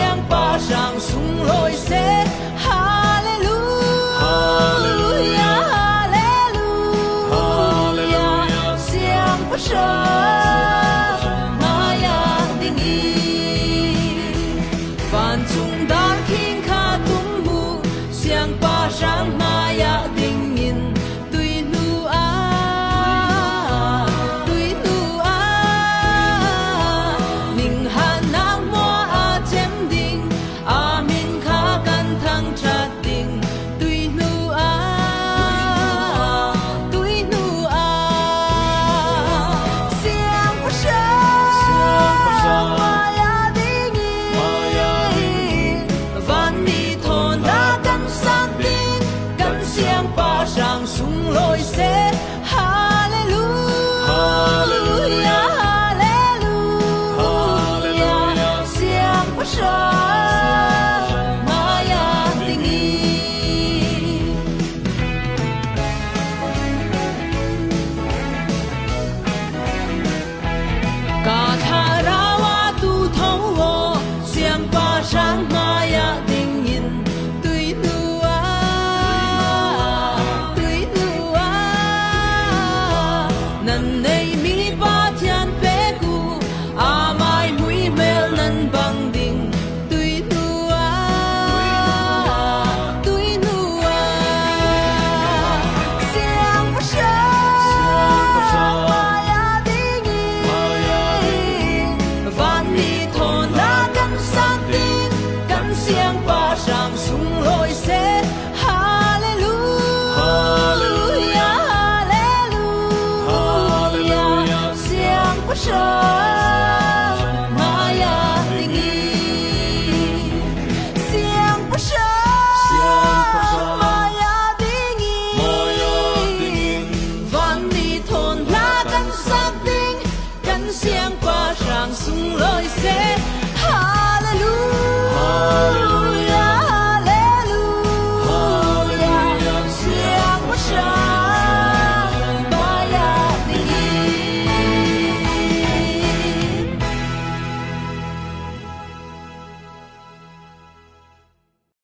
向巴上送来些，哈利路亚，哈利路亚，向巴上玛雅定义，凡中达听卡东木，向巴上玛雅定义。向巴上。